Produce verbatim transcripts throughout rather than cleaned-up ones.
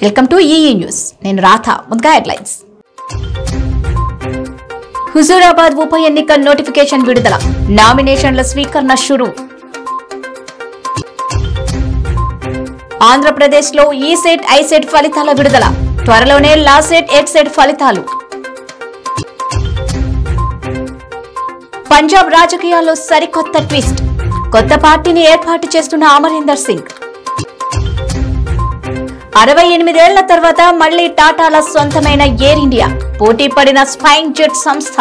Welcome to eenews. నేను రాధ. ముందుగా headlines. Huzurabad ఉప ఎన్నిక నోటిఫికేషన్ విడుదల. నామినేషన్ల స్వీకరణ షురు. ఆంధ్రప్రదేశ్లో ఈసెట్ ఐసెట్ ఫలితాల విడుదల. త్వరలోనే లాసెట్ ఎక్సెట్ ఫలితాలు. పంజాబ్ రాజకీయాల్లో సరికొత్త ట్విస్ట్. కొత్త పార్టీని ఏర్పాటు చేస్తున్న అమరీందర్ సింగ్. అరవై ఎనిమిదేళ్ల తర్వాత మళ్లీ టాటాల సొంతమైన ఎయిర్ ఇండియా పోటీ పడిన స్పైన్ జెట్ సంస్థ.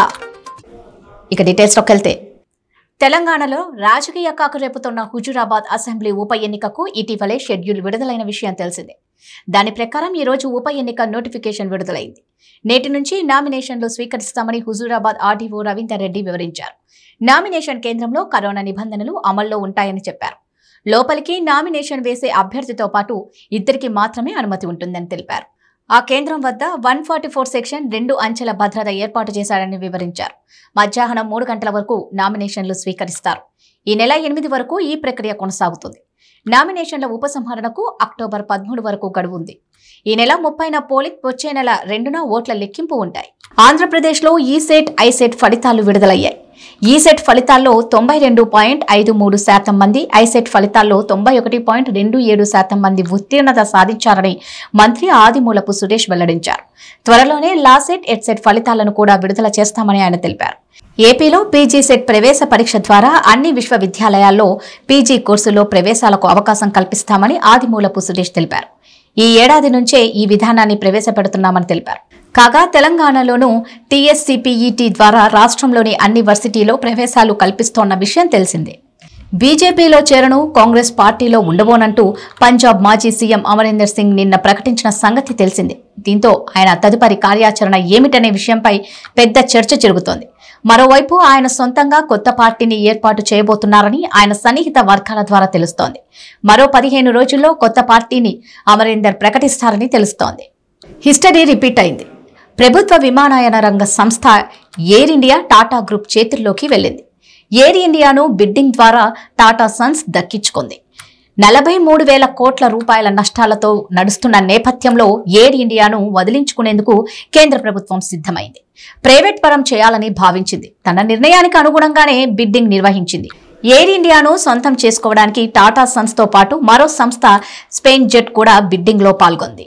ఇక డీటెయిల్స్ లోకి వెళ్తే, తెలంగాణలో రాజకీయ కాకురేపుతున్న హుజూరాబాద్ అసెంబ్లీ ఉప ఎన్నికకు ఇటీవలే షెడ్యూల్ విడుదలైన విషయం తెలిసిందే. దాని ప్రకారం ఈ రోజు ఉప ఎన్నిక నోటిఫికేషన్ విడుదలైంది. నేటి నుంచి నామినేషన్లు స్వీకరిస్తామని హుజూరాబాద్ ఆర్డీఓ రవీందర్ రెడ్డి వివరించారు. నామినేషన్ కేంద్రంలో కరోనా నిబంధనలు అమల్లో ఉంటాయని చెప్పారు. లోపలికి నామినేషన్ వేసే అభ్యర్థితో పాటు ఇద్దరికి మాత్రమే అనుమతి ఉంటుందని తెలిపారు. ఆ కేంద్రం వద్ద వన్ ఫార్టీ ఫోర్ సెక్షన్ రెండు అంచెల భద్రత ఏర్పాటు చేశారని వివరించారు. మధ్యాహ్నం మూడు గంటల వరకు నామినేషన్లు స్వీకరిస్తారు. ఈ నెల ఎనిమిది వరకు ఈ ప్రక్రియ కొనసాగుతుంది. నామినేషన్ల ఉపసంహరణకు అక్టోబర్ పదమూడు వరకు గడువు ఉంది. ఈ నెల ముప్పైన పోలింగ్, వచ్చే నెల రెండున ఓట్ల లెక్కింపు ఉంటాయి. ఆంధ్రప్రదేశ్లో ఈసెట్ ఐసెట్ ఫలితాలు విడుదలయ్యాయి. ఈసెట్ ఫలితాల్లో తొంభై రెండు పాయింట్ ఐదు మూడు శాతం మంది, ఐసెట్ ఫలితాల్లో తొంభై ఒకటి పాయింట్ రెండు ఏడు శాతం మంది ఉత్తీర్ణత సాధించారని మంత్రి ఆదిమూలపు సురేష్ వెల్లడించారు. త్వరలోనే లాసెట్ ఎట్సెట్ ఫలితాలను కూడా విడుదల చేస్తామని ఆయన తెలిపారు. ఏపీలో పీజీ సెట్ ప్రవేశ పరీక్ష ద్వారా అన్ని విశ్వవిద్యాలయాల్లో పీజీ కోర్సులో ప్రవేశాలకు అవకాశం కల్పిస్తామని ఆదిమూలపు సురేష్ తెలిపారు. ఈ ఏడాది నుంచే ఈ విధానాన్ని ప్రవేశపెడుతున్నామని తెలిపారు. కాగా తెలంగాణలోనూ టీఎస్సీపీఈటీ ద్వారా రాష్ట్రంలోని అన్ని వర్సిటీలో ప్రవేశాలు కల్పిస్తోన్న విషయం తెలిసిందే. బీజేపీలో చేరను, కాంగ్రెస్ పార్టీలో ఉండబోనంటూ పంజాబ్ మాజీ సీఎం అమరీందర్ సింగ్ నిన్న ప్రకటించిన సంగతి తెలిసిందే. దీంతో ఆయన తదుపరి కార్యాచరణ ఏమిటనే విషయంపై పెద్ద చర్చ జరుగుతోంది. మరోవైపు ఆయన సొంతంగా కొత్త పార్టీని ఏర్పాటు చేయబోతున్నారని ఆయన సన్నిహిత వర్గాల ద్వారా తెలుస్తోంది. మరో పదిహేను రోజుల్లో కొత్త పార్టీని అమరీందర్ ప్రకటిస్తారని తెలుస్తోంది. హిస్టరీ రిపీట్ అయింది. ప్రభుత్వ విమానయాన రంగ సంస్థ ఎయిర్ ఇండియా టాటా గ్రూప్ చేతుల్లోకి వెళ్లింది. ఎయిర్ ఇండియాను బిడ్డింగ్ ద్వారా టాటా సన్స్ దక్కించుకుంది. నలభై మూడు వేల కోట్ల రూపాయల నష్టాలతో నడుస్తున్న నేపథ్యంలో ఎయిర్ ఇండియాను వదిలించుకునేందుకు కేంద్ర ప్రభుత్వం సిద్ధమైంది. ప్రైవేట్ పరం చేయాలని భావించింది. తన నిర్ణయానికి అనుగుణంగానే బిడ్డింగ్ నిర్వహించింది. ఎయిర్ ఇండియాను సొంతం చేసుకోవడానికి టాటా సన్స్ తో పాటు మరో సంస్థ స్పెయిన్ జెట్ కూడా బిడ్డింగ్ లో పాల్గొంది.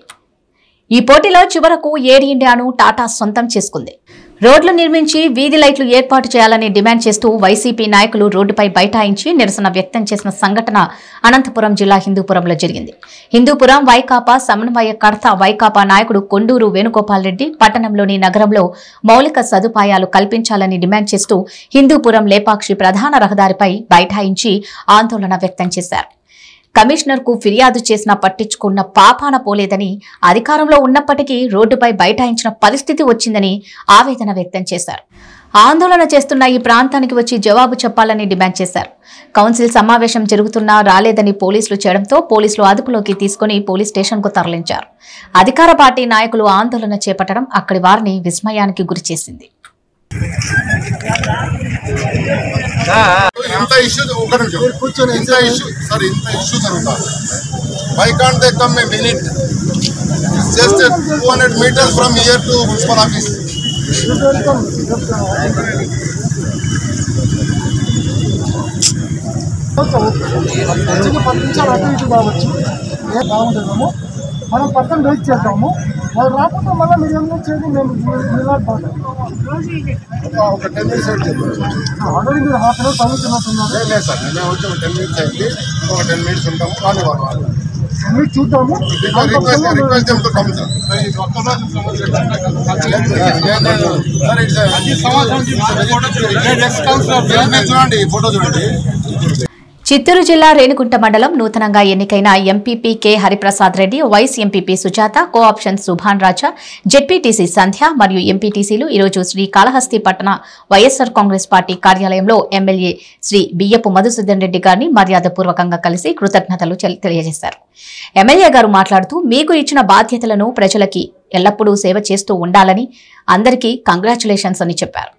ఈ పోటీలో చివరకు ఎయిర్ ఇండియాను టాటా సొంతం చేసుకుంది. రోడ్లు నిర్మించి వీధి లైట్లు ఏర్పాటు చేయాలని డిమాండ్ చేస్తూ వైసీపీ నాయకులు రోడ్డుపై బైఠాయించి నిరసన వ్యక్తం చేసిన సంఘటన అనంతపురం జిల్లా హిందూపురంలో జరిగింది. హిందూపురం వైకాపా సమన్వయకర్త వైకాపా నాయకుడు కొండూరు వేణుగోపాల్ రెడ్డి పట్టణంలోని నగరంలో మౌలిక సదుపాయాలు కల్పించాలని డిమాండ్ చేస్తూ హిందూపురం లేపాక్షి ప్రధాన రహదారిపై బైఠాయించి ఆందోళన వ్యక్తం చేశారు. కమిషనర్ కు ఫిర్యాదు చేసినా పట్టించుకున్న పాపాన పోలేదని, అధికారంలో ఉన్నప్పటికీ రోడ్డుపై బైఠాయించిన పరిస్థితి వచ్చిందని ఆవేదన వ్యక్తం చేశారు. ఆందోళన చేస్తున్న ఈ ప్రాంతానికి వచ్చి జవాబు చెప్పాలని డిమాండ్ చేశారు. కౌన్సిల్ సమావేశం జరుగుతున్నా రాలేదని పోలీసులు చేయడంతో పోలీసులు అదుపులోకి తీసుకుని పోలీస్ స్టేషన్ కు తరలించారు. అధికార పార్టీ నాయకులు ఆందోళన చేపట్టడం అక్కడి వారిని విస్మయానికి గురిచేసింది. ఇంత ఇష్యూ ఒక నిమిషం ఇంత ఇష్యూ సార్ ఇంత ఇష్యూ జరుగుతా why can't they come a minute just two hundred metres from here to municipal office పది నిమిషాలు అటు ఇటు కావచ్చు. ఏ బాగుంటుందేమో మనం పక్కన వెయిట్ చేద్దాము. వాళ్ళు రాకపోతే మళ్ళీ మీరు ఏం చేయండి, మేము నిలబడతాం. ఒక టెన్ మినిట్స్ ఆల్రెడీ మీరు హాఫ్ అన్ అవర్ తగ్గుతున్నట్టున్నారు. లేదు సార్, మేము వచ్చి ఒక టెన్ మినిట్స్ అయింది, ఒక టెన్ మినిట్స్ ఉంటాము. కానీ వాళ్ళు మీరు చూద్దాము. రిక్వెస్ట్ రిక్వెస్ట్ చెప్తూ కమ్ సార్ చూడండి, ఫోటో చూడండి. చిత్తూరు జిల్లా రేణిగుంట మండలం నూతనంగా ఎన్నికైన MPP K Hariprasad Reddy, vice MPP Sujatha, cooption Subhan Raja, ZPTC Sandhya మరియు ఎంపీటీసీలు ఈరోజు శ్రీ కాళహస్తి పట్టణ వైఎస్సార్ కాంగ్రెస్ పార్టీ కార్యాలయంలో ఎమ్మెల్యే శ్రీ బియ్యపు మధుసూదన్ రెడ్డి గారిని మర్యాదపూర్వకంగా కలిసి కృతజ్ఞతలు తెలియజేశారు. ఎమ్మెల్యే గారు మాట్లాడుతూ, మీకు ఇచ్చిన బాధ్యతలను ప్రజలకి ఎల్లప్పుడూ సేవ చేస్తూ ఉండాలని, అందరికీ కంగ్రాచులేషన్స్ అని చెప్పారు.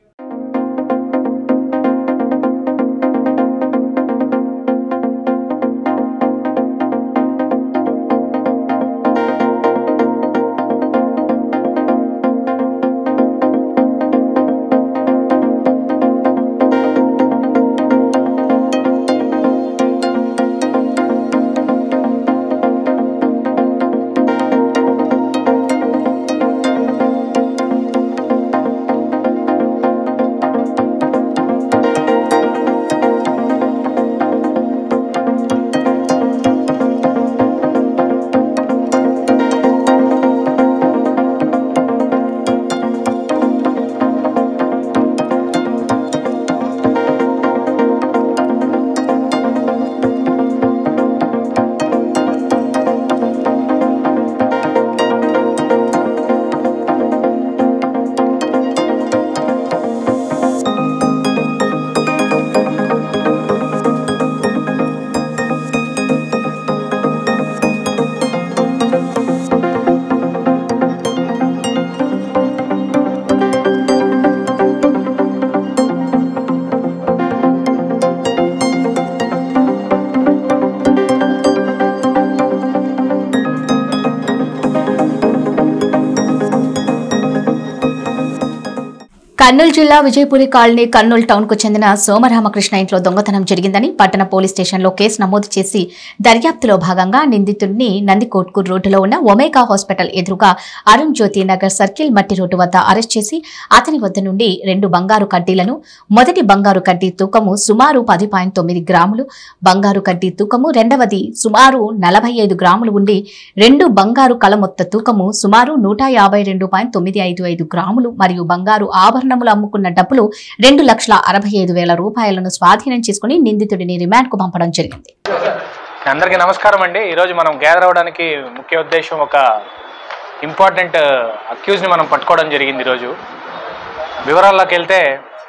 కర్నూలు జిల్లా విజయపురి కాలనీ కర్నూలు టౌన్ కు చెందిన సోమరామకృష్ణ ఇంట్లో దొంగతనం జరిగిందని పట్టణ పోలీస్ స్టేషన్లో కేసు నమోదు చేసి దర్యాప్తులో భాగంగా నిందితుడిని నందికోట్కు రోడ్డులో ఉన్న ఒమేగా హాస్పిటల్ ఎదురుగా అరుణ్ జ్యోతి నగర్ సర్కిల్ మట్టి రోడ్డు వద్ద అరెస్ట్ చేసి అతని వద్ద నుండి రెండు బంగారు కడ్డీలను మొదటి బంగారు కడ్డీ తూకము సుమారు పది పాయింట్ తొమ్మిది గ్రాములు బంగారు కడ్డీ తూకము రెండవది సుమారు నలభై ఐదు గ్రాములు ఉండి రెండు బంగారు కలమొత్త తూకము సుమారు నూట యాభై రెండు పాయింట్ తొమ్మిది ఐదు ఐదు గ్రాములు మరియు బంగారు ఆభరణ అమ్ముకున్న డబ్బులు రెండు లక్షల అరవై ఐదు వేల రూపాయలను స్వాధీనం చేసుకుని నిందితుడిని రిమాండ్ కు పంపడం జరిగింది. అందరికీ నమస్కారం అండి. ఈరోజు మనం గ్యాదర్ అవడానికి ముఖ్య ఉద్దేశం ఒక ఇంపార్టెంట్ అక్యూజ్ ని మనం పట్టుకోవడం జరిగింది. ఈరోజు వివరాల్లోకి వెళ్తే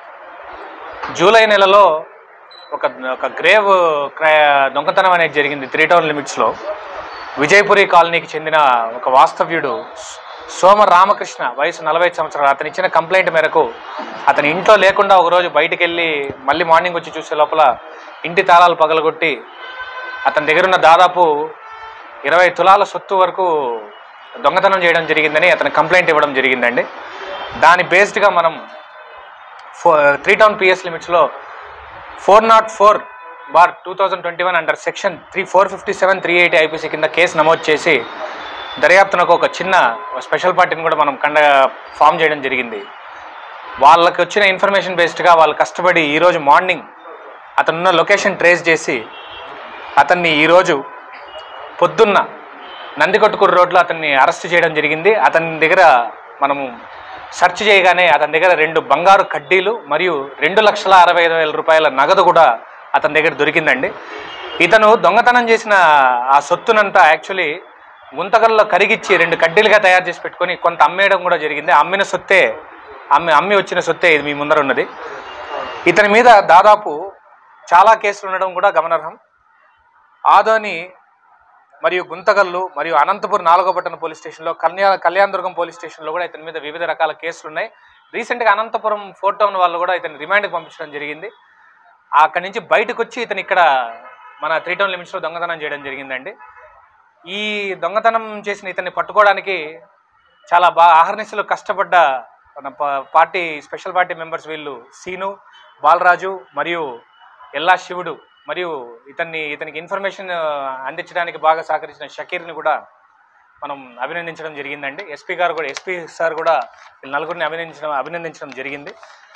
జూలై నెలలో ఒక ఒక గ్రేవ్ దొంగతనం అనేది జరిగింది త్రీ టౌన్ లిమిట్స్లో. విజయపురి కాలనీకి చెందిన ఒక వాస్తవ్యుడు సోమ రామకృష్ణ వయసు నలభై సంవత్సరాలు అతను ఇచ్చిన కంప్లైంట్ మేరకు అతని ఇంట్లో లేకుండా ఒకరోజు బయటికి వెళ్ళి మళ్ళీ మార్నింగ్ వచ్చి చూసే లోపల ఇంటి తాళాలు పగలగొట్టి అతని దగ్గరున్న దాదాపు ఇరవై తులాల సొత్తు వరకు దొంగతనం చేయడం జరిగిందని అతను కంప్లైంట్ ఇవ్వడం జరిగిందండి. దాని బేస్డ్గా మనం ఫో త్రీ టౌన్ పిఎస్ లిమిట్స్లో four naught four bar two thousand twenty one under section three four fifty seven three eighty IPC కింద కేసు నమోదు చేసి దర్యాప్తునకు ఒక చిన్న స్పెషల్ పార్టీని కూడా మనం కండ ఫామ్ చేయడం జరిగింది. వాళ్ళకి వచ్చిన ఇన్ఫర్మేషన్ బేస్డ్గా వాళ్ళు కష్టపడి ఈరోజు మార్నింగ్ అతనున్న లొకేషన్ ట్రేస్ చేసి అతన్ని ఈరోజు పొద్దున్న నందికొట్కూరు రోడ్లో అతన్ని అరెస్ట్ చేయడం జరిగింది. అతని దగ్గర మనము సెర్చ్ చేయగానే అతని దగ్గర రెండు బంగారు కడ్డీలు మరియు రెండు లక్షల అరవై ఐదు వేల రూపాయల నగదు కూడా అతని దగ్గర దొరికిందండి. ఇతను దొంగతనం చేసిన ఆ సొత్తునంతా యాక్చువల్లీ గుంతకల్లో కరిగిచ్చి రెండు కడ్డీలుగా తయారు చేసి పెట్టుకొని కొంత అమ్మేయడం కూడా జరిగింది. అమ్మిన సొత్తే అమ్మి అమ్మి వచ్చిన సొత్తే ఇది మీ ముందర ఉన్నది. ఇతని మీద దాదాపు చాలా కేసులు ఉండడం కూడా గమనార్హం. ఆదోని మరియు గుంతకల్లు మరియు అనంతపురం నాలుగో పట్టణ పోలీస్ స్టేషన్లో కళ్యాణ కళ్యాణదుర్గం పోలీస్ స్టేషన్లో కూడా ఇతని మీద వివిధ రకాల కేసులు ఉన్నాయి. రీసెంట్గా అనంతపురం ఫోర్ టౌన్ వాళ్ళు కూడా ఇతని రిమాండ్కి పంపించడం జరిగింది. అక్కడి నుంచి బయటకు వచ్చి ఇతను ఇక్కడ మన త్రీ టౌన్ లిమిట్స్లో దొంగతనం చేయడం జరిగిందండి. ఈ దొంగతనం చేసిన ఇతన్ని పట్టుకోవడానికి చాలా బాగా ఆహర్నిశలు కష్టపడ్డ మన పార్టీ స్పెషల్ పార్టీ మెంబర్స్ వీళ్ళు సీను, బాలరాజు మరియు ఎల్లా శివుడు మరియు ఇతన్ని ఇతనికి ఇన్ఫర్మేషన్ అందించడానికి బాగా సహకరించిన షకీర్ని కూడా మనం అభినందించడం జరిగిందండి. ఎస్పీ గారు కూడా ఎస్పీ సార్ కూడా వీళ్ళు నలుగురిని అభినందించడం అభినందించడం జరిగింది.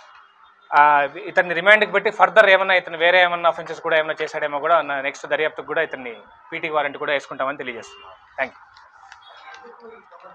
ఇతన్ని రిమాండ్కి పెట్టి ఫర్దర్ ఏమన్నా ఇతను వేరే ఏమన్నా అఫెన్సెస్ కూడా ఏమైనా చేశాడేమో కూడా నెక్స్ట్ దర్యాప్తుకు కూడా ఇతన్ని పీటీ వారెంట్ కూడా వేసుకుంటామని తెలియజేస్తున్నాం. Thank you.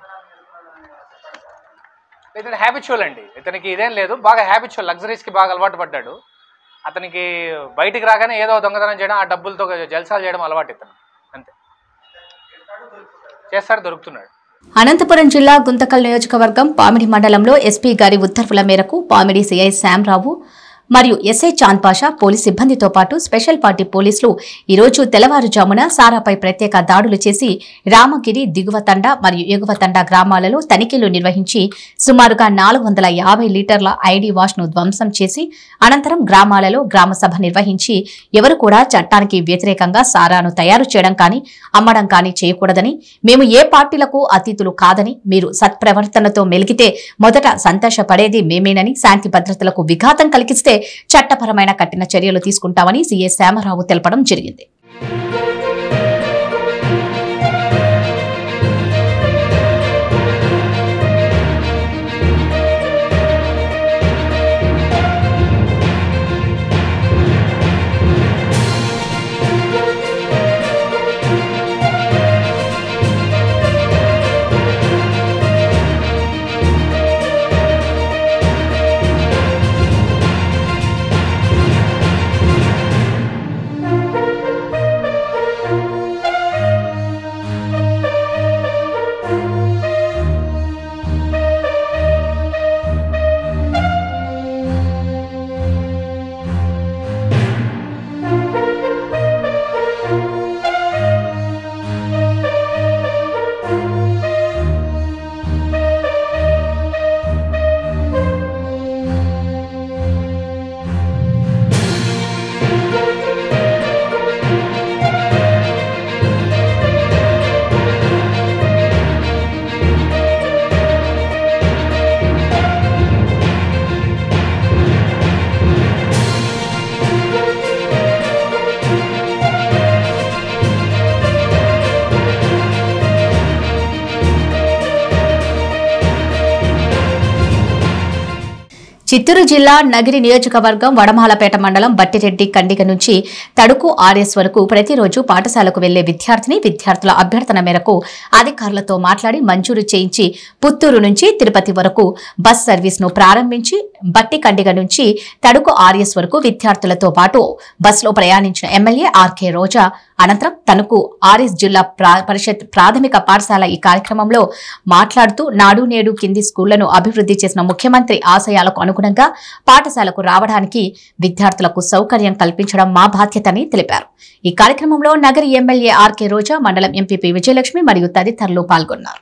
ఇతను హ్యాబిచువల్ అండి. ఇతనికి ఇదేం లేదు, బాగా హ్యాబిచువల్ లగ్జరీస్కి బాగా అలవాటు పడ్డాడు. అతనికి బయటికి రాగానే ఏదో దొంగతనం చేయడం, ఆ డబ్బులతో జల్సాలు చేయడం అలవాటు ఇతను. అంతే చేస్తాడు, దొరుకుతున్నాడు. అనంతపురం జిల్లా గుంతకల్ నియోజకవర్గం పామిడి మండలంలో ఎస్పీ గారి ఉత్తర్వుల మేరకు పామిడి సిఐ శ్యాంరావు మరియు ఎస్ఐ చాంద్ పాషా పోలీస్ సిబ్బందితో పాటు స్పెషల్ పార్టీ పోలీసులు ఈరోజు తెల్లవారుజామున సారాపై ప్రత్యేక దాడులు చేసి రామగిరి దిగువ తండ మరియు ఎగువ తండ గ్రామాలలో తనిఖీలు నిర్వహించి సుమారుగా నాలుగు వందల యాభై లీటర్ల ఐడీ వాష్ ను ధ్వంసం చేసి అనంతరం గ్రామాలలో గ్రామ సభ నిర్వహించి ఎవరు కూడా చట్టానికి వ్యతిరేకంగా సారాను తయారు చేయడం కానీ అమ్మడం కానీ చేయకూడదని, మేము ఏ పార్టీలకు అతీతులు కాదని, మీరు సత్ప్రవర్తనతో మెలిగితే మొదట సంతోషపడేది మేమేనని, శాంతి భద్రతలకు విఘాతం కలిగిస్తే చట్టపరమైన కఠిన చర్యలు తీసుకుంటామని సీఎస్ శ్యామరావు తెలపడం జరిగింది. చిత్తూరు జిల్లా నగిరి నియోజకవర్గం వడమాలపేట మండలం బట్టిరెడ్డి కండిగ నుంచి తడుకు ఆర్ఎస్ వరకు ప్రతిరోజు పాఠశాలకు వెళ్లే విద్యార్థిని విద్యార్థుల అభ్యర్థన మేరకు అధికారులతో మాట్లాడి మంజూరు చేయించి పుత్తూరు నుంచి తిరుపతి వరకు బస్ సర్వీస్ ను ప్రారంభించి బట్టి కండిగ నుంచి తడుకు ఆర్ఎస్ వరకు విద్యార్థులతో పాటు బస్సులో ప్రయాణించిన ఎమ్మెల్యే ఆర్కే రోజా అనంతరం తనకు ఆర్ఎస్ జిల్లా పరిషత్ ప్రాథమిక పాఠశాల ఈ కార్యక్రమంలో మాట్లాడుతూ నాడు నేడు కింది స్కూళ్లను అభివృద్ధి చేసిన ముఖ్యమంత్రి ఆశయాలకు అనుగుణంగా పాఠశాలకు రావడానికి విద్యార్థులకు సౌకర్యం కల్పించడం మా బాధ్యతని తెలిపారు. ఈ కార్యక్రమంలో నగరి ఎమ్మెల్యే ఆర్కే రోజా, మండలం ఎంపీపీ విజయలక్ష్మి మరియు తదితరులు పాల్గొన్నారు.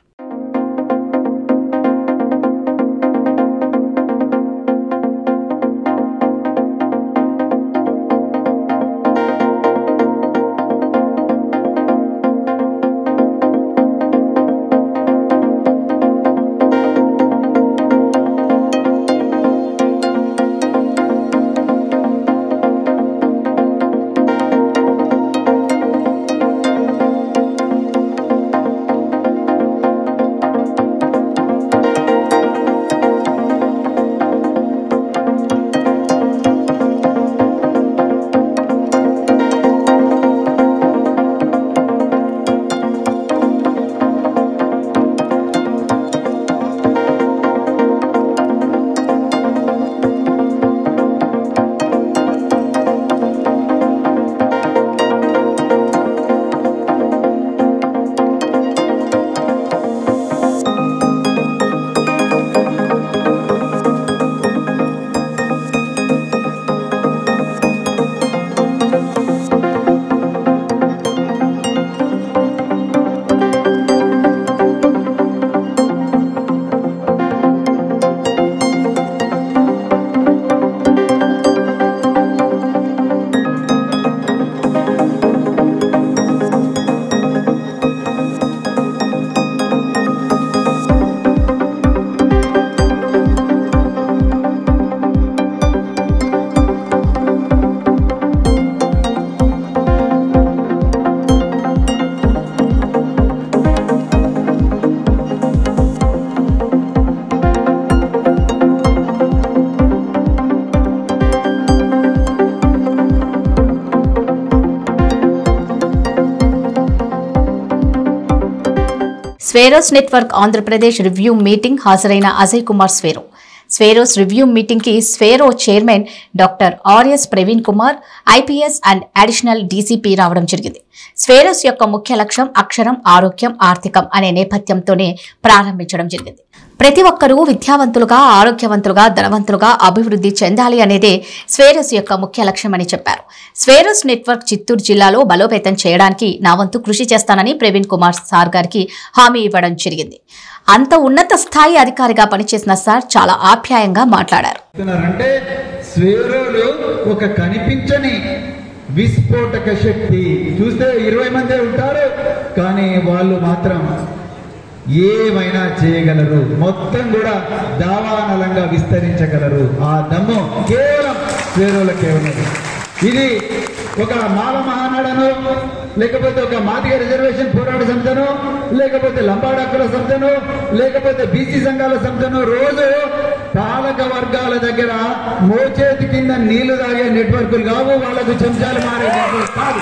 Swaeroes network Andhra Pradesh review meeting హాజరైన అజయ్ కుమార్ స్వేరో. స్వేరోస్ రివ్యూ మీటింగ్ కి Swaero chairman doctor RS Praveen Kumar, IPS and additional DCP రావడం జరిగింది. స్వేరోస్ యొక్క ముఖ్య లక్ష్యం అక్షరం, ఆరోగ్యం, ఆర్థికం అనే నేపథ్యంతోనే ప్రారంభించడం జరిగింది. ప్రతి ఒక్కరూ విద్యావంతులుగా, ఆరోగ్యవంతులుగా, ధనవంతులుగా అభివృద్ధి చెందాలి అనేదే స్వేరోస్ యొక్క ముఖ్య లక్ష్యమని చెప్పారు. స్వేరోస్ నెట్వర్క్ చిత్తూరు జిల్లాలో బలోపేతం చేయడానికి నా వంతు కృషి చేస్తానని ప్రవీణ్ కుమార్ సార్ గారికి హామీ ఇవ్వడం జరిగింది. అంత ఉన్నత స్థాయి అధికారిగా పనిచేసిన సార్ చాలా ఆప్యాయంగా మాట్లాడారు. అంటే స్వేరోలు ఒక కనిపించని విస్ఫోటక శక్తి. చూస్తే ఇరవై మంది ఉంటారు, కానీ వాళ్ళు మాత్రం ఏమైనా చేయగలరు, మొత్తం కూడా దావానలంగా విస్తరించగలరు. ఆ దమ్ము కేవలం స్వేరోలకే ఉన్నది. ఇది ఒక మాల మహానాడను, లేకపోతే ఒక మాదిగ రిజర్వేషన్ పోరాట సంస్థను, లేకపోతే లంబాడాకుల సంస్థను, లేకపోతే బీసీ సంఘాల సంస్థను రోజు పాలక వర్గాల దగ్గర మోచేతి కింద నీళ్లు తాగే నెట్వర్కులు కావు, వాళ్ళకు చెంచాలు మారే నెట్వర్క్ కాదు.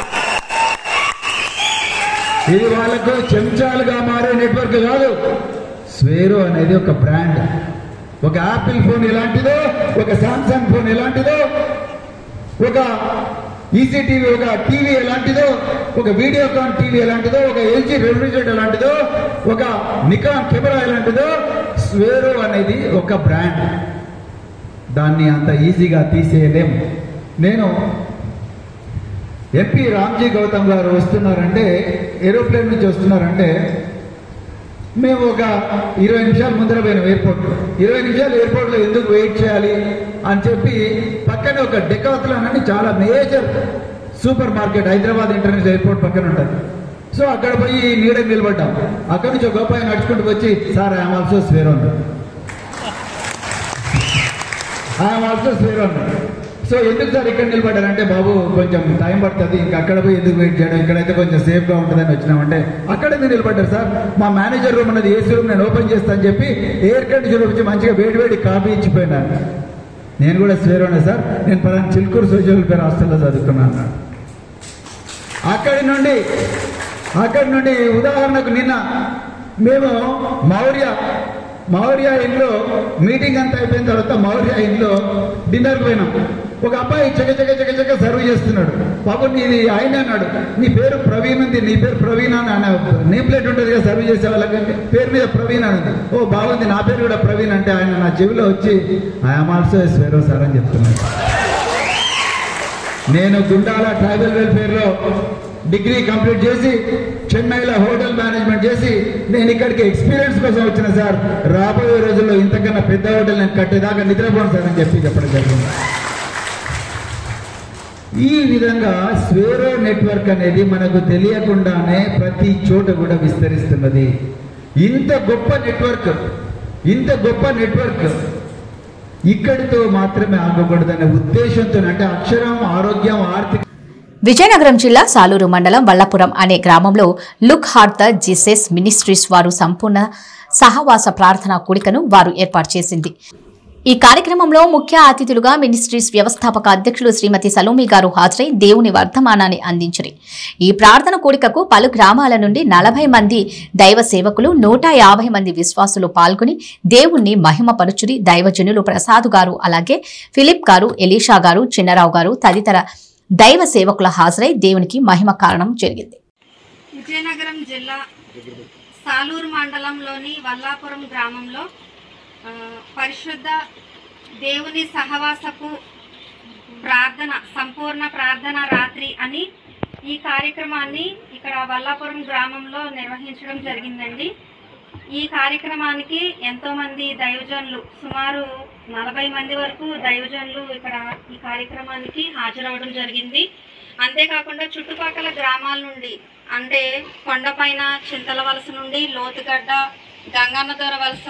ఇది వాళ్ళకు చెంచాలుగా మారే నెట్వర్క్ కాదు. స్వేరో అనేది ఒక బ్రాండ్. ఒక యాపిల్ ఫోన్ ఎలాంటిదో, ఒక సామ్సంగ్ ఫోన్ ఎలాంటిదో, ఒక ఈసీటీవీ ఒక టీవీ ఎలాంటిదో, ఒక వీడియోకాన్ టీవీ ఎలాంటిదో, ఒక ఎల్జీ రెఫ్రిజిరేటర్ ఎలాంటిదో, ఒక నికాన్ కెమెరా ఎలాంటిదో, స్వేరో అనేది ఒక బ్రాండ్. దాన్ని అంత ఈజీగా తీసేయలేము. నేను ఎంపీ రామ్జీ గౌతమ్ గారు వస్తున్నారంటే, ఏరోప్లేన్ నుంచి వస్తున్నారంటే మేము ఒక ఇరవై నిమిషాలు ముందర పోయినాం ఎయిర్పోర్ట్. ఇరవై నిమిషాలు ఎయిర్పోర్ట్లో ఎందుకు వెయిట్ చేయాలి అని చెప్పి పక్కనే ఒక డెకాథ్లాన్ అని చాలా major supermarket Hyderabad international airport పక్కన ఉంటుంది. సో అక్కడ పోయి నీడకి నిలబడ్డాం. అక్కడి నుంచి ఒక గొప్ప నడుచుకుంటూ వచ్చి, sir I'm also Swaero I'm also Swaero so ఎందుకు సార్ ఇక్కడ నిలబడ్డారంటే, బాబు కొంచెం టైం పడుతుంది, ఇంకా అక్కడ పోయి ఎందుకు వెయిట్ చేయడం, ఇక్కడైతే కొంచెం సేఫ్గా ఉంటుందని వచ్చినామంటే, అక్కడ ఎందుకు నిలబడ్డారు సార్, మా మేనేజర్ రూమ్ అన్నది ఏసీ రూమ్ నేను ఓపెన్ చేస్తాను చెప్పి ఎయిర్ కండిషన్ వచ్చి మంచిగా వేడి వేడి కాఫీ ఇచ్చిపోయినాను. నేను కూడా స్వేరోనే సార్, నేను పలానా చిలుకూరు సోషల్ వెల్ఫేర్ హాస్టల్లో చదువుకున్నాను. అక్కడి నుండి అక్కడి నుండి ఉదాహరణకు నిన్న మేము మౌర్య మౌర్య ఇంట్లో మీటింగ్ అంతా అయిపోయిన తర్వాత మౌర్య ఇంట్లో డిన్నర్కి పోయినాం. ఒక అబ్బాయి చక చక చక చక సర్వ్ చేస్తున్నాడు. బాబు నీది ఆయన అన్నాడు, నీ పేరు ప్రవీణ్ ఉంది, నీ పేరు ప్రవీణ్ అని అన్న నేమ్ ప్లేట్ ఉంటుంది కదా సర్వ్ చేసే వాళ్ళకంటే, పేరు మీద ప్రవీణ్ అని ఉంది. ఓ బాగుంది, నా పేరు కూడా ప్రవీణ్ అంటే ఆయన నా చెవిలో వచ్చి ఐఎమ్ ఆల్సో స్వేరో సార్ అని చెప్తున్నాడు. నేను గుండాల ట్రైబల్ వెల్ఫేర్లో డిగ్రీ కంప్లీట్ చేసి చెన్నైలో హోటల్ మేనేజ్మెంట్ చేసి నేను ఇక్కడికి ఎక్స్పీరియన్స్ కోసం వచ్చిన సార్. రాబోయే రోజుల్లో ఇంతకన్నా పెద్ద హోటల్ నేను కట్టేదాకా నిద్రపోను సార్ అని చెప్పి చెప్పడం జరిగింది. ఈ విధంగా స్వేరో నెట్వర్క్ అనేది మనకు తెలియకుండానే ప్రతి చోట కూడా విస్తరిస్తున్నది. ఇంత గొప్ప నెట్వర్క్ ఇంత గొప్ప నెట్వర్క్ ఇక్కడితో మాత్రమే ఆగకూడదనే ఉద్దేశంతో, అంటే అక్షరం, ఆరోగ్యం, ఆర్థిక. విజయనగరం జిల్లా సాలూరు మండలం వల్లపురం అనే గ్రామంలో look heart the Jesus ministries వారు సంపూర్ణ సహవాస ప్రార్థనా కూడికను వారు ఏర్పాటు చేసింది. ఈ కార్యక్రమంలో ముఖ్య అతిథులుగా మినిస్ట్రీస్ వ్యవస్థాపక అధ్యక్షులు శ్రీమతి సలోమి గారు హాజరై దేవుని వర్ధమానాన్ని అందించారు. ఈ ప్రార్థన కూడికకు పలు గ్రామాల నుండి నలభై మంది దైవ సేవకులు, నూట యాభై మంది విశ్వాసులు పాల్గొని దేవుణ్ణి మహిమపరుచురి. దైవజనులు ప్రసాద్ గారు, అలాగే ఫిలిప్ గారు, ఎలీషా గారు, చిన్నరావు గారు తదితర దైవ సేవకుల హాజరై దేవునికి మహిమ కారణం జరిగింది. విజయనగరం జిల్లా సాలూరు మండలంలోని వల్లాపురం గ్రామంలో పరిశుద్ధ దేవుని సహవాసపు ప్రార్థన, సంపూర్ణ ప్రార్థన రాత్రి అని ఈ కార్యక్రమాన్ని ఇక్కడ వల్లాపురం గ్రామంలో నిర్వహించడం జరిగిందండి. ఈ కార్యక్రమానికి ఎంతోమంది దైవజనులు, సుమారు నలభై మంది వరకు దైవజనులు ఇక్కడ ఈ కార్యక్రమానికి హాజరవడం జరిగింది. అంతేకాకుండా చుట్టుపక్కల గ్రామాల నుండి, అంటే కొండపైన చింతల వలస నుండి, లోతుగడ్డ, గంగన్నదొర వలస,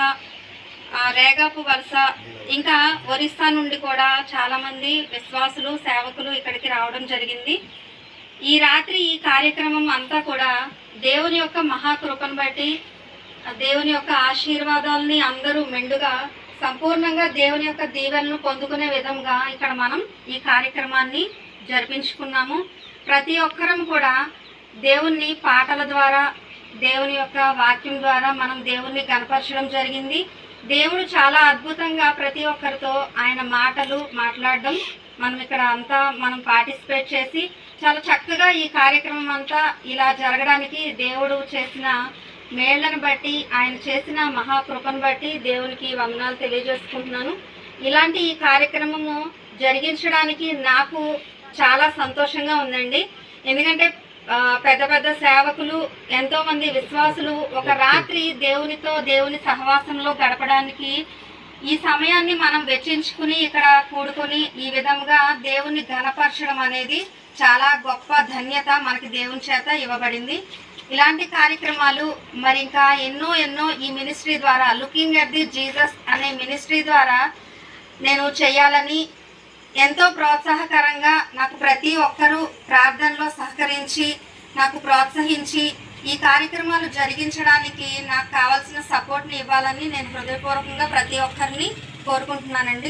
రేగాపు వలస, ఇంకా ఒరిస్సా నుండి కూడా చాలామంది విశ్వాసులు, సేవకులు ఇక్కడికి రావడం జరిగింది. ఈ రాత్రి ఈ కార్యక్రమం అంతా కూడా దేవుని యొక్క మహాకృపను బట్టి, దేవుని యొక్క ఆశీర్వాదాలని అందరూ మెండుగా సంపూర్ణంగా దేవుని యొక్క దీవెనను పొందుకునే విధంగా ఇక్కడ మనం ఈ కార్యక్రమాన్ని జరిపించుకున్నాము. ప్రతి ఒక్కరం కూడా దేవుణ్ణి పాటల ద్వారా, దేవుని యొక్క వాక్యం ద్వారా మనం దేవుణ్ణి కనపరచడం జరిగింది. దేవుడు చాలా అద్భుతంగా ప్రతి ఒక్కరితో ఆయన మాటలు మాట్లాడడం మనం ఇక్కడ అంతా మనం పార్టిసిపేట్ చేసి చాలా చక్కగా ఈ కార్యక్రమం అంతా ఇలా జరగడానికి దేవుడు చేసిన మేళ్లను బట్టి, ఆయన చేసిన మహాకృపను బట్టి దేవునికి వందనాలు తెలియజేసుకుంటున్నాను. ఇలాంటి ఈ కార్యక్రమము జరిగించడానికి నాకు చాలా సంతోషంగా ఉందండి. ఎందుకంటే పెద్ద పెద్ద సేవకులు, ఎంతో మంది విశ్వాసులు ఒక రాత్రి దేవునితో, దేవుని సహవాసంలో గడపడానికి ఈ సమయాన్ని మనం వెచ్చించుకుని ఇక్కడ కూడుకొని ఈ విధంగా దేవుని ఘనపరచడం అనేది చాలా గొప్ప ధన్యత మనకి దేవుని చేత ఇవ్వబడింది. ఇలాంటి కార్యక్రమాలు మరి ఇంకా ఎన్నో ఎన్నో ఈ మినిస్ట్రీ ద్వారా, లుకింగ్ ఎట్ ది జీసస్ అనే మినిస్ట్రీ ద్వారా నేను చేయాలని ఎంతో ప్రోత్సాహకరంగా నాకు ప్రతి ఒక్కరూ ప్రార్థనలో సహకరించి నాకు ప్రోత్సహించి ఈ కార్యక్రమాలు జరిగించడానికి నాకు కావాల్సిన సపోర్ట్ని ఇవ్వాలని నేను హృదయపూర్వకంగా ప్రతి ఒక్కరిని కోరుకుంటున్నానండి.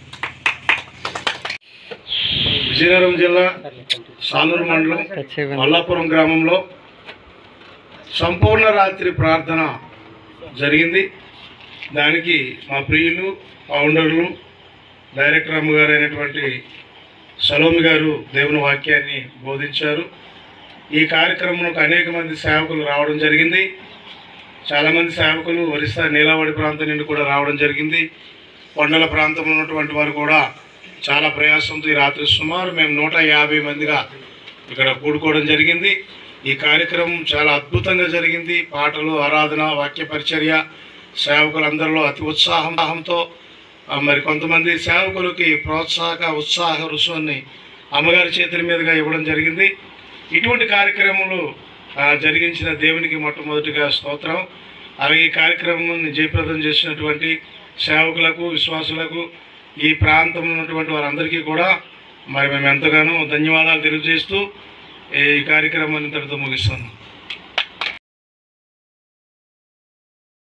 విజయనగరం జిల్లా సాలూరు మండలం వల్లాపురం గ్రామంలో సంపూర్ణ రాత్రి ప్రార్థన జరిగింది. దానికి మా ప్రియులు, ఫౌండర్లు, డైరెక్టర్ అమ్మగారు అయినటువంటి సలోమి గారు దేవుని వాక్యాన్ని బోధించారు. ఈ కార్యక్రమంలోకి అనేక మంది సేవకులు రావడం జరిగింది. చాలామంది సేవకులు ఒరిస్సా నీలావడి ప్రాంతం నుండి కూడా రావడం జరిగింది. కొండల ప్రాంతంలో ఉన్నటువంటి వారు కూడా చాలా ప్రయాసంతో ఈ రాత్రి సుమారు మేము నూట యాభై మందిగా ఇక్కడ కూడుకోవడం జరిగింది. ఈ కార్యక్రమం చాలా అద్భుతంగా జరిగింది. పాటలు, ఆరాధన, వాక్య పరిచర్య, సేవకులందరిలో అతి ఉత్సాహంతో మరి కొంతమంది సేవకులకి ప్రోత్సాహక ఉత్సాహ రుసుని అమ్మగారి చేతుల మీదుగా ఇవ్వడం జరిగింది. ఇటువంటి కార్యక్రమాలు జరిగించిన దేవునికి మొట్టమొదటిగా స్తోత్రం. అలాగే ఈ కార్యక్రమాన్ని జయప్రదం చేసినటువంటి సేవకులకు, విశ్వాసులకు, ఈ ప్రాంతంలో ఉన్నటువంటి వారందరికీ కూడా మరి మేము ఎంతగానో ధన్యవాదాలు తెలియజేస్తూ ఈ కార్యక్రమాన్ని ఇంతటితో ముగిస్తున్నాం.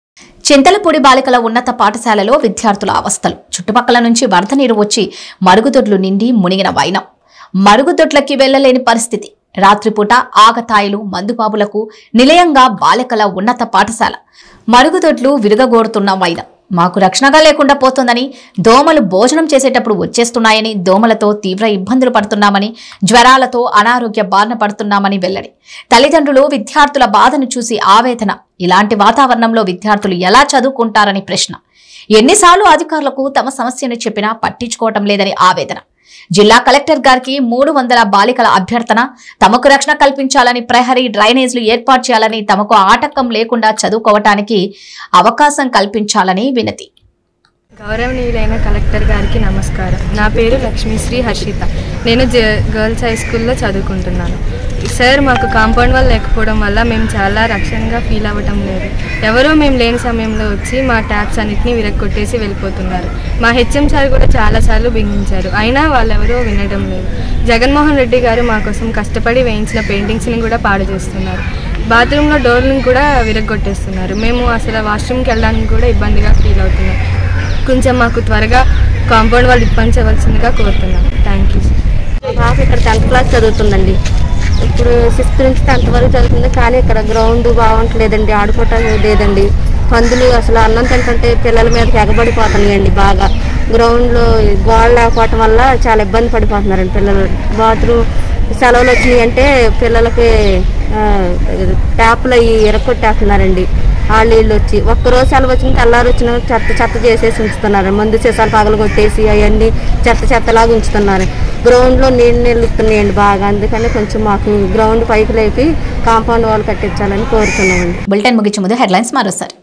చింతలపూడి బాలికల ఉన్నత పాఠశాలలో విద్యార్థుల అవస్థలు. చుట్టుపక్కల నుంచి వరద నీరు వచ్చి మరుగుదొడ్లు నిండి మునిగిన వైనం. మరుగుదొడ్లకి వెళ్లలేని పరిస్థితి. రాత్రిపూట ఆగతాయిలు మందుబాబులకు నిలయంగా బాలికల ఉన్నత పాఠశాల. మరుగుదొడ్లు విరుగగోరుతున్న వైనం. మాకు రక్షణగా లేకుండా పోతుందని, దోమలు భోజనం చేసేటప్పుడు వచ్చేస్తున్నాయని, దోమలతో తీవ్ర ఇబ్బందులు పడుతున్నామని, జ్వరాలతో అనారోగ్య బారిన పడుతున్నామని వెల్లడి. తల్లిదండ్రులు విద్యార్థుల బాధను చూసి ఆవేదన. ఇలాంటి వాతావరణంలో విద్యార్థులు ఎలా చదువుకుంటారని ప్రశ్న. ఎన్నిసార్లు అధికారులకు తమ సమస్యను చెప్పినా పట్టించుకోవటం లేదని ఆవేదన. జిల్లా కలెక్టర్ గారికి మూడు వందల బాలికల అభ్యర్థన. తమకు రక్షణ కల్పించాలని, ప్రహరీ డ్రైనేజ్లు ఏర్పాటు చేయాలని, తమకు ఆటంకం లేకుండా చదువుకోవటానికి అవకాశం కల్పించాలని వినతి. గౌరవనీయులైన కలెక్టర్ గారికి నమస్కారం. నా పేరు లక్ష్మీశ్రీ హర్షిత. నేను గర్ల్స్ హై స్కూల్లో చదువుకుంటున్నాను. సార్, మాకు కాంపౌండ్ వాళ్ళు లేకపోవడం వల్ల మేము చాలా రక్షణగా ఫీల్ అవ్వటం లేదు. ఎవరో మేము లేని సమయంలో వచ్చి మా ట్యాప్స్ అన్నింటినీ విరగొట్టేసి వెళ్ళిపోతున్నారు. మా హెచ్ఎం సార్ కూడా చాలాసార్లు బిగించారు, అయినా వాళ్ళెవరో వినడం లేదు. జగన్మోహన్ రెడ్డి గారు మా కోసం కష్టపడి వేయించిన పెయింటింగ్స్ని కూడా పాడు చేస్తున్నారు. బాత్రూంలో డోర్లను కూడా విరగొట్టేస్తున్నారు. మేము అసలు వాష్రూమ్కి వెళ్ళడానికి కూడా ఇబ్బందిగా ఫీల్ అవుతున్నాం. కొంచెం మాకు త్వరగా కాంపౌండ్ వాళ్ళు ఇప్పించవలసిందిగా కోరుతున్నాం. Thank you. మా పాప ఇక్కడ టెన్త్ క్లాస్ చదువుతుందండి. ఇప్పుడు సిక్స్త్ నుంచి టెన్త్ వరకు చదువుతుంది, కానీ ఇక్కడ గ్రౌండ్ బాగుంటలేదండి, ఆడుకోవటానికి లేదండి. పందులు అసలు అన్నం తింటుంటే పిల్లల మీదకి ఎగబడిపోతున్నాయండి బాగా. గ్రౌండ్లో గోడ లేకపోవటం వల్ల చాలా ఇబ్బంది పడిపోతున్నారండి పిల్లలు. బాత్రూమ్ సెలవులు వచ్చినాయి అంటే పిల్లలకి ట్యాప్లు అవి ఎరగొట్టేస్తున్నారండి. వాళ్ళు వీళ్ళు వచ్చి ఒక్కరోజు సెలవు వచ్చిన తెల్లారు వచ్చిన చెత్త చెత్త చేసేసి ఉంచుతున్నారు. మందు సీసాలు పగలు కొట్టేసి అవన్నీ చెత్త చెత్తలాగా ఉంచుతున్నారు. గ్రౌండ్లో నీళ్ళు నిలుస్తున్నాయండి బాగా. అందుకని కొంచెం మాకు గ్రౌండ్ పైకి లేపి కాంపౌండ్ వాళ్ళు కట్టించాలని కోరుతున్నామండి. బులెటిన్ ముగించే ముందు హెడ్లైన్స్ మరోసారి.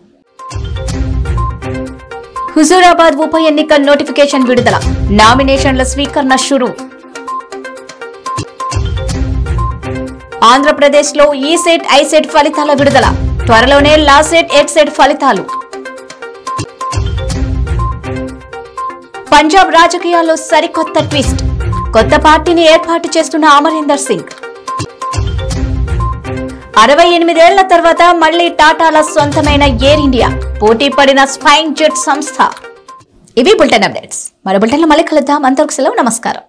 హుజూరాబాద్ ఉప ఎన్నిక నోటిఫికేషన్ విడుదల. నామినేషన్ల స్వీకరణ షురూ. ఆంధ్రప్రదేశ్ లో ఈ సెట్ ఐ సెట్ ఫలితాల విడుదల. త్వరలోనే లా సెట్ ఎడ్ సెట్ ఫలితాలు. పంజాబ్ రాజకీయాల్లో సరికొత్త ట్విస్ట్. కొత్త పార్టీని ఏర్పాటు చేస్తున్న అమరీందర్ సింగ్. అరవై ఎనిమిదేళ్ల తర్వాత మళ్లీ టాటాల సొంతమైన ఎయిర్ ఇండియా. పోటీ పడిన స్పైన్ జెట్ సంస్థ. ఇవి బులెటిన్ అప్డేట్స్. మరో బులెటిన్లో మళ్ళీ కలుద్దాం. అంతవరకు సెలవు. నమస్కారం.